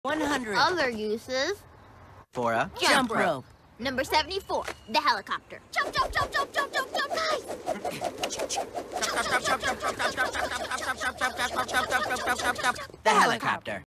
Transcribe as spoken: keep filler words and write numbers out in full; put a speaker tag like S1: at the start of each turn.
S1: one hundred.
S2: Other uses.
S1: For a
S2: Jump
S1: jump rope.
S2: Number seventy-four, the helicopter. Jump, jump, jump, jump, jump, jump, jump, guys!
S1: The helicopter.